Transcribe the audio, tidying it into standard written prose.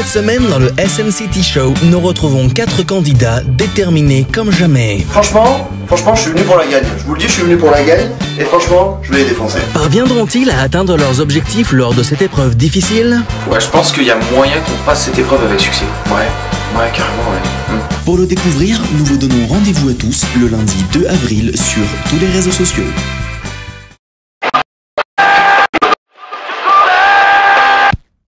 Cette semaine, dans le SMCT Show, nous retrouvons 4 candidats déterminés comme jamais. Franchement, je suis venu pour la gagne. Je vous le dis, je suis venu pour la gagne. Et franchement, je vais les défoncer. Parviendront-ils à atteindre leurs objectifs lors de cette épreuve difficile? Ouais, je pense qu'il y a moyen qu'on passe cette épreuve avec succès. Ouais, carrément, ouais. Pour le découvrir, nous vous donnons rendez-vous à tous le lundi 2 avril sur tous les réseaux sociaux.